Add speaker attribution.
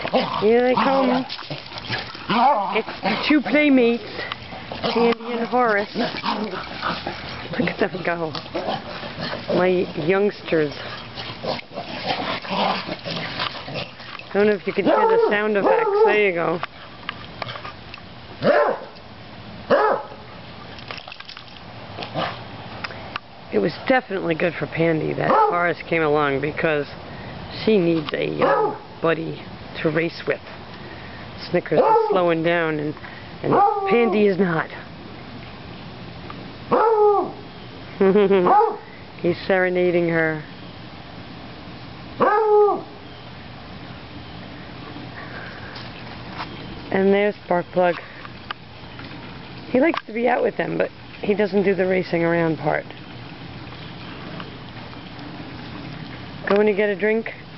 Speaker 1: Here they come. It's the two playmates, Pandy and Horace. Look at them go. My youngsters. I don't know if you can hear the sound effects. There you go. It was definitely good for Pandy that Horace came along, because she needs a young buddy to race with. Snickers is slowing down, and Pandy is not. He's serenading her. And there's Sparkplug. He likes to be out with them, but he doesn't do the racing around part. Going to get a drink?